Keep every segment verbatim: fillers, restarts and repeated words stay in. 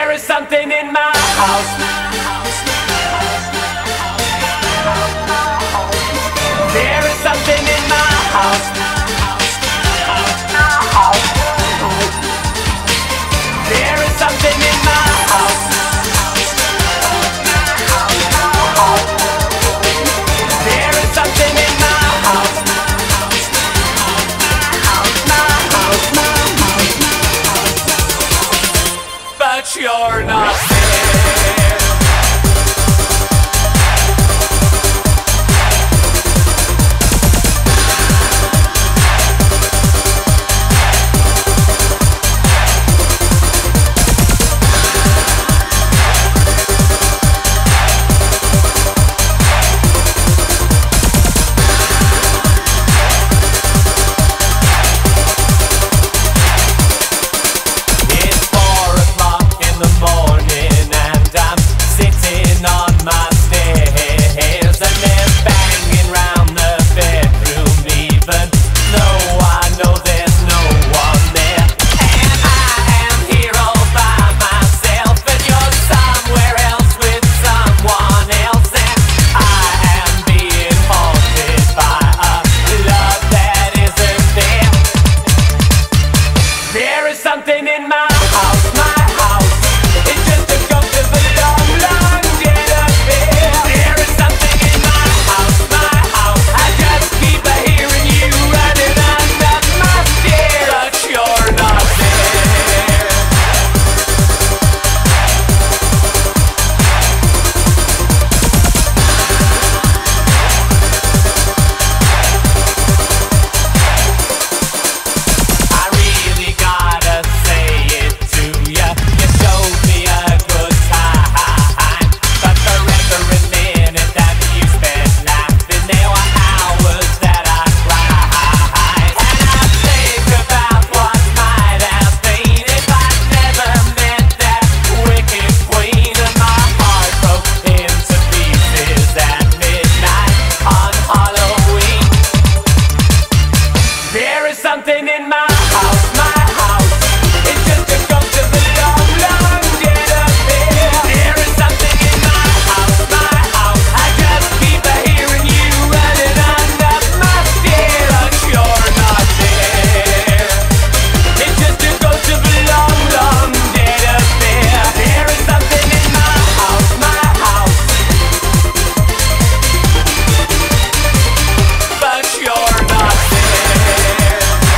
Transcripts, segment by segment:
There is something in my house. There is something in my house. There is something in my house. There is something in my house. But you're not there. Something in my house, my house. It's just a ghost of a long, long dead affair. There is something in my house, my house. I just keep a hearing you running under my stairs, but you're not there. I really gotta say it to ya. You showed me a good time, but for every minute that you spent laughing, there were hours that I cried. And I think about what might have been if I'd never met that wicked queen. And my heart broke into pieces at midnight on Halloween. There is something in my house, my house. It's just a ghost of a long, long dead affair. There is something in my house, my house. I just keep a hearing you running under my stairs, but you're not there. It's just a ghost of a long, long dead affair. There is something in my house, my house, but you're not there.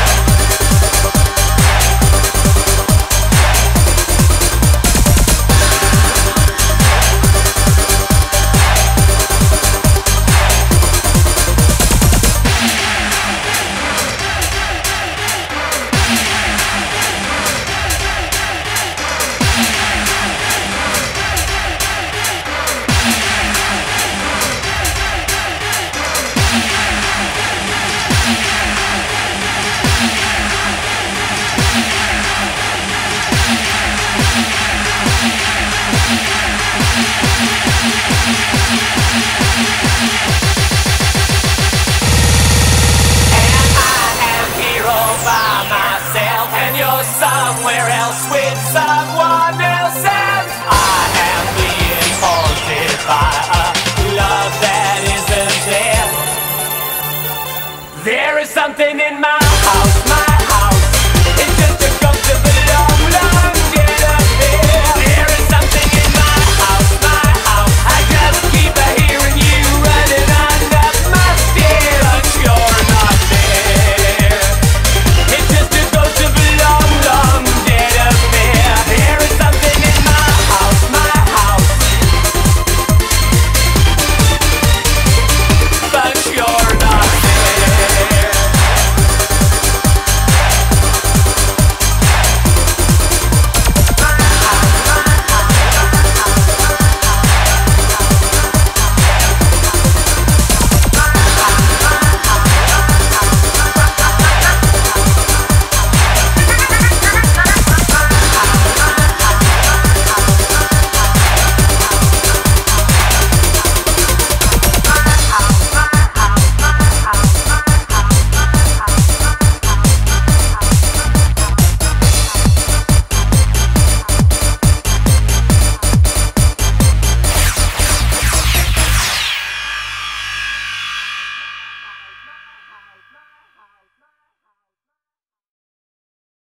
Somewhere else with someone else, and I am being haunted by a love that isn't there. There is something in my